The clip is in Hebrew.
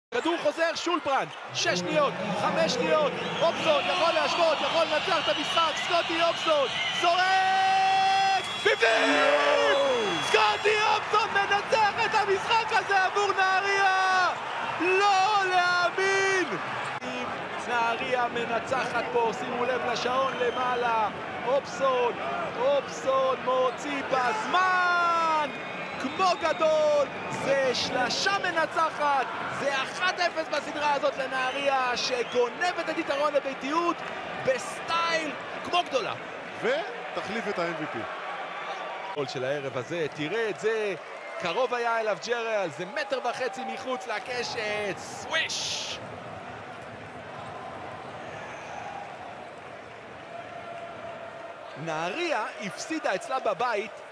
כדור חוזר, שולברנד, 6 שניות, 5 שניות, אופסון יכול להשוות, יכול לנצח את המשחק, סקוטי אופסון, זורק! בפנים! סקוטי אופסון מנצח את המשחק הזה עבור נהריה! לא להאמין! נהריה מנצחת פה, שימו לב לשעון למעלה, אופסון מוציא בזמן! כמו גדול, זה שלשה מנצחת, זה 1-0 בסדרה הזאת לנהריה שגונבת את יתרון לביתיות בסטייל כמו גדולה. ותחליף את ה-MVP. גול של הערב הזה, תראה את זה, קרוב היה אליו ג'רל, זה 1.5 מטר מחוץ לקשת, סוויש! נהריה הפסידה אצלה בבית